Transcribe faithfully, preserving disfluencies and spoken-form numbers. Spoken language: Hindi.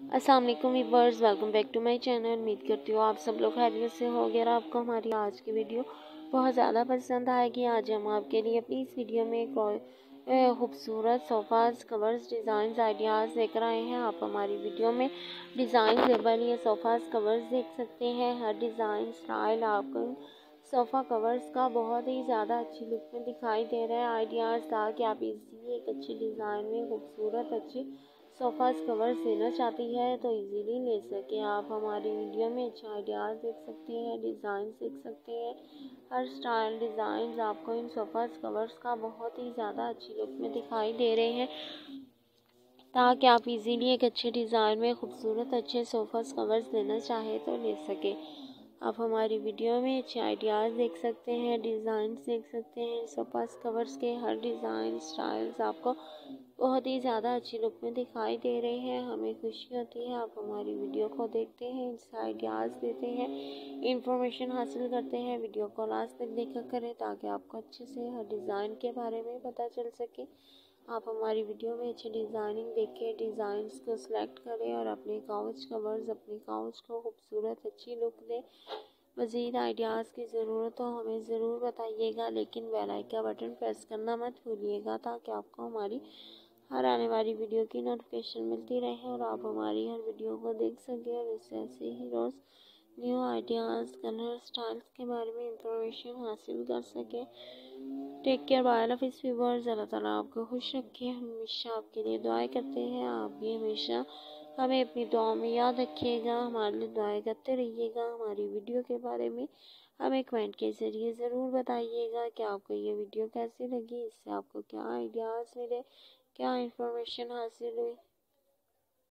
अस्सलाम वालेकुम viewers, welcome back to my channel. उम्मीद करती हूँ आप सब लोग खैरियत से हो। अगर आपको हमारी आज की वीडियो बहुत ज़्यादा पसंद आएगी, आज हम आपके लिए अपनी इस वीडियो में एक खूबसूरत सोफ़ाज़ कवर्स डिज़ाइन आइडियाज़ लेकर आए हैं। आप हमारी वीडियो में डिज़ाइन लेबल या सोफ़ाज़ कवर्स देख सकते हैं। हर डिज़ाइन स्टाइल आपको सोफ़ा कवर्स का बहुत ही ज़्यादा अच्छी लुक में दिखाई दे रहा है। आइडियाज़ था कि आप इजीली एक अच्छी डिज़ाइन में खूबसूरत अच्छी सोफ़ाज़ कवर्स लेना चाहती है तो इजीली ले सकें। आप हमारी वीडियो में अच्छे आइडियाज़ देख सकते हैं, डिज़ाइन देख सकते हैं। हर स्टाइल डिज़ाइन आपको इन सोफ़ाज़ कवर्स का बहुत ही ज़्यादा अच्छी लुक में दिखाई दे रहे हैं, ताकि आप इजीली एक अच्छे डिज़ाइन में खूबसूरत अच्छे सोफ़ाज़ कवर्स लेना चाहें तो ले सकें। आप हमारी वीडियो में अच्छे आइडियाज़ देख सकते हैं, डिज़ाइन देख सकते हैं। सोफ़ाज़ कवर्स के हर डिज़ाइन स्टाइल्स आपको बहुत ही ज़्यादा अच्छी लुक में दिखाई दे रहे हैं। हमें खुशी होती है आप हमारी वीडियो को देखते हैं, इससे आइडियाज़ देते हैं, इंफॉर्मेशन हासिल करते हैं। वीडियो को लास्ट तक देखा करें ताकि आपको अच्छे से हर डिज़ाइन के बारे में पता चल सके। आप हमारी वीडियो में अच्छी डिज़ाइनिंग देखें, डिज़ाइंस को सिलेक्ट करें और अपने काउच कवर्स अपने काउच को खूबसूरत अच्छी लुक दें। मज़ीद आइडियाज़ की ज़रूरत हो हमें ज़रूर बताइएगा, लेकिन बेल आइकन का बटन प्रेस करना मत भूलिएगा ताकि आपको हमारी हर आने वाली वीडियो की नोटिफिकेशन मिलती रहे और आप हमारी हर वीडियो को देख सकें और इससे ऐसे ही रोज़ न्यू आइडियाज़ कलर स्टाइल्स के बारे में इंफॉर्मेशन हासिल कर सकें। टेक केयर, बाय लव इस व्यूअर्स। अल्लाह ताला आपको खुश रखे। हम हमेशा आपके लिए दुआएं करते हैं, आप भी हमेशा हमें अपनी दुआओं में याद रखिएगा, हमारे लिए दुआएं करते रहिएगा। हमारी वीडियो के बारे में हमें कमेंट के ज़रिए ज़रूर बताइएगा कि आपको ये वीडियो कैसी लगी, इससे आपको क्या आइडियाज़ मिले, क्या इंफॉर्मेशन हासिल हुई।